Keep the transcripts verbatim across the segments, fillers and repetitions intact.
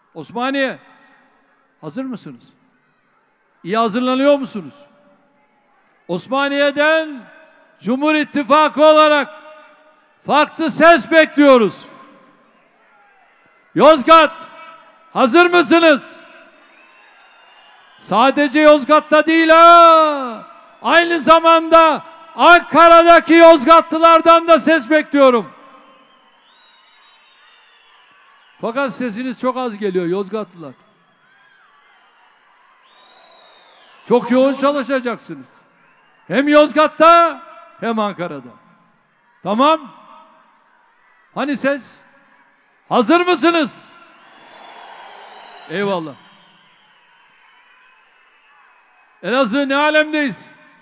Osmaniye, hazır mısınız? İyi hazırlanıyor musunuz? Osmaniye'den Cumhur İttifakı olarak farklı ses bekliyoruz. Yozgat, hazır mısınız? Sadece Yozgat'ta değil ha, aynı zamanda Ankara'daki Yozgatlılardan da ses bekliyorum. Fakat sesiniz çok az geliyor Yozgatlılar. Çok yoğun çalışacaksınız. Hem Yozgat'ta hem Ankara'da. Tamam? Hani ses? Hazır mısınız? Eyvallah. Elazığ ne alemdeyiz?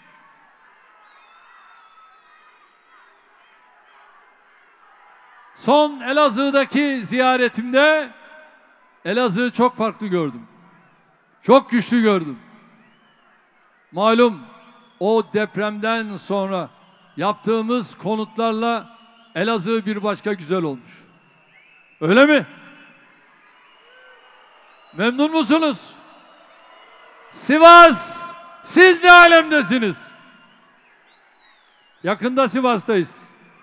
Son Elazığ'daki ziyaretimde Elazığ'ı çok farklı gördüm. Çok güçlü gördüm. Malum o depremden sonra yaptığımız konutlarla Elazığ bir başka güzel olmuş. Öyle mi? Memnun musunuz? Sivas, siz ne alemdesiniz? Yakında Sivas'tayız.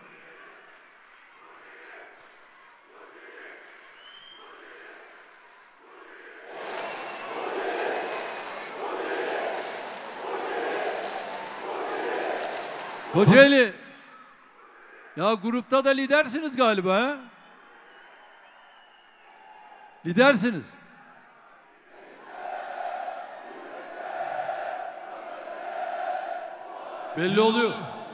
Kocaeli, ya grupta da lidersiniz galiba ha? Lidersiniz. Belli oluyor.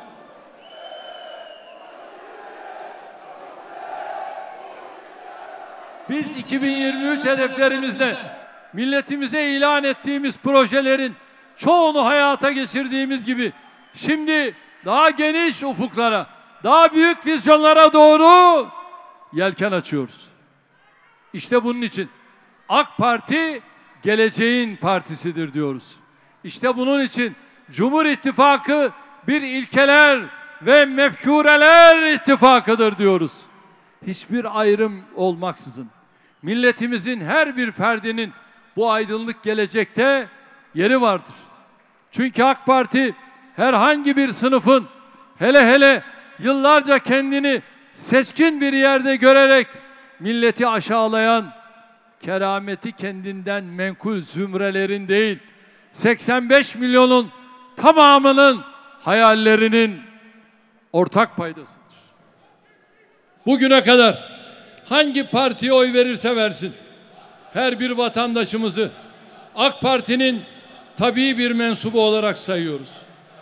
Biz iki bin yirmi üç hedeflerimizde milletimize ilan ettiğimiz projelerin çoğunu hayata geçirdiğimiz gibi şimdi daha geniş ufuklara, daha büyük vizyonlara doğru yelken açıyoruz. İşte bunun için AK Parti geleceğin partisidir diyoruz. İşte bunun için Cumhur İttifakı bir ilkeler ve mefkureler ittifakıdır diyoruz. Hiçbir ayrım olmaksızın milletimizin her bir ferdinin bu aydınlık gelecekte yeri vardır. Çünkü AK Parti herhangi bir sınıfın, hele hele yıllarca kendini seçkin bir yerde görerek milleti aşağılayan, kerameti kendinden menkul zümrelerin değil, seksen beş milyonun tamamının hayallerinin ortak paydasıdır. Bugüne kadar hangi partiye oy verirse versin, her bir vatandaşımızı AK Parti'nin tabii bir mensubu olarak sayıyoruz.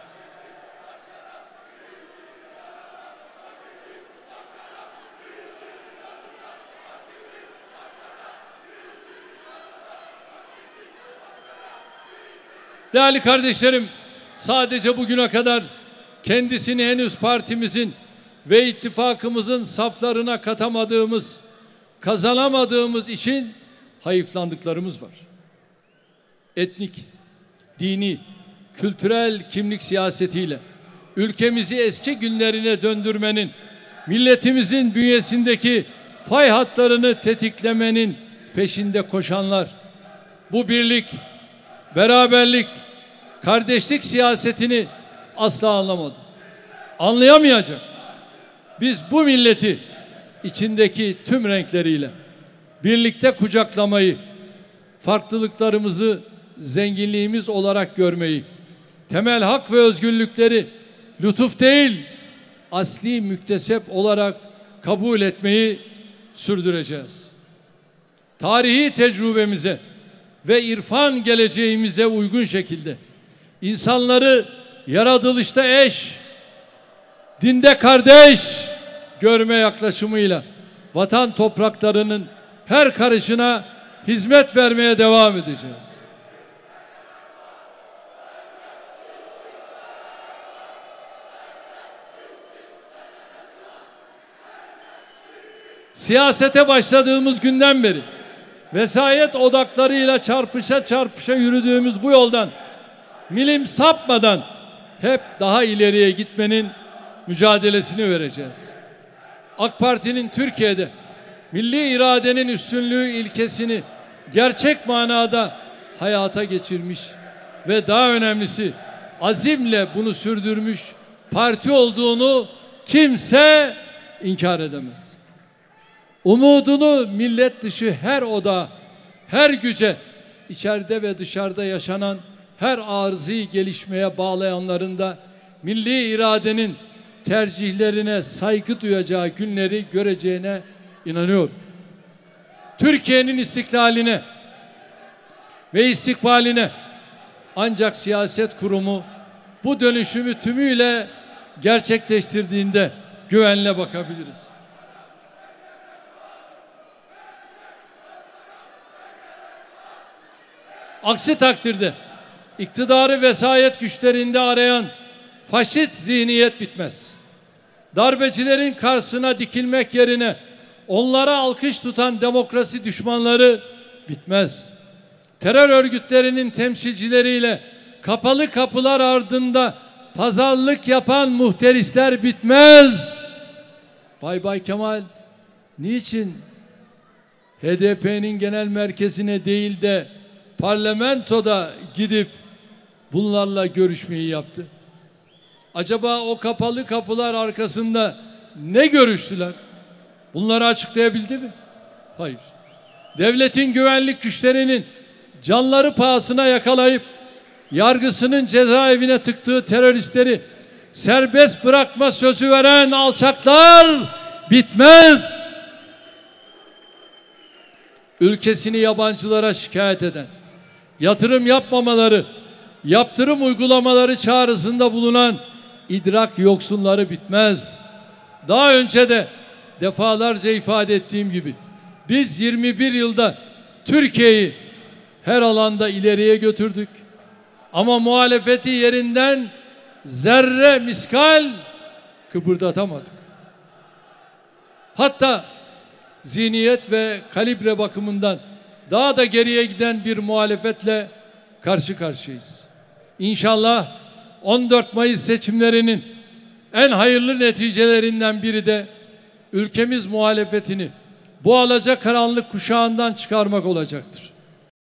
Değerli kardeşlerim, sadece bugüne kadar kendisini henüz partimizin ve ittifakımızın saflarına katamadığımız, kazanamadığımız için hayıflandıklarımız var. Etnik, dini, kültürel kimlik siyasetiyle ülkemizi eski günlerine döndürmenin, milletimizin bünyesindeki fay hatlarını tetiklemenin peşinde koşanlar, bu birlik, beraberlik, kardeşlik siyasetini asla anlamadı. Anlayamayacak. Biz bu milleti içindeki tüm renkleriyle birlikte kucaklamayı, farklılıklarımızı zenginliğimiz olarak görmeyi, temel hak ve özgürlükleri lütuf değil, asli müktesep olarak kabul etmeyi sürdüreceğiz. Tarihi tecrübemize ve irfan geleceğimize uygun şekilde insanları yaratılışta eş, dinde kardeş görme yaklaşımıyla vatan topraklarının her karışına hizmet vermeye devam edeceğiz. Siyasete başladığımız günden beri vesayet odaklarıyla çarpışa çarpışa yürüdüğümüz bu yoldan milim sapmadan hep daha ileriye gitmenin mücadelesini vereceğiz. AK Parti'nin Türkiye'de milli iradenin üstünlüğü ilkesini gerçek manada hayata geçirmiş ve daha önemlisi azimle bunu sürdürmüş parti olduğunu kimse inkar edemez. Umudunu millet dışı her oda, her güce, içeride ve dışarıda yaşanan her arızi gelişmeye bağlayanların da milli iradenin tercihlerine saygı duyacağı günleri göreceğine inanıyorum. Türkiye'nin istiklaline ve istikbaline ancak siyaset kurumu bu dönüşümü tümüyle gerçekleştirdiğinde güvenle bakabiliriz. Aksi takdirde iktidarı vesayet güçlerinde arayan faşist zihniyet bitmez. Darbecilerin karşısına dikilmek yerine onlara alkış tutan demokrasi düşmanları bitmez. Terör örgütlerinin temsilcileriyle kapalı kapılar ardında pazarlık yapan muhterisler bitmez. Bay Bay Kemal niçin H D P'nin genel merkezine değil de parlamentoda gidip bunlarla görüşmeyi yaptı? Acaba o kapalı kapılar arkasında ne görüştüler? Bunları açıklayabildi mi? Hayır. Devletin güvenlik güçlerinin canları pahasına yakalayıp yargısının cezaevine tıktığı teröristleri serbest bırakma sözü veren alçaklar bitmez. Ülkesini yabancılara şikayet eden, yatırım yapmamaları, yaptırım uygulamaları çağrısında bulunan idrak yoksunları bitmez. Daha önce de defalarca ifade ettiğim gibi biz yirmi bir yılda Türkiye'yi her alanda ileriye götürdük. Ama muhalefeti yerinden zerre miskal kıpırdatamadık. Hatta zihniyet ve kalibre bakımından daha da geriye giden bir muhalefetle karşı karşıyayız. İnşallah on dört Mayıs seçimlerinin en hayırlı neticelerinden biri de ülkemiz muhalefetini bu alacakaranlık kuşağından çıkarmak olacaktır.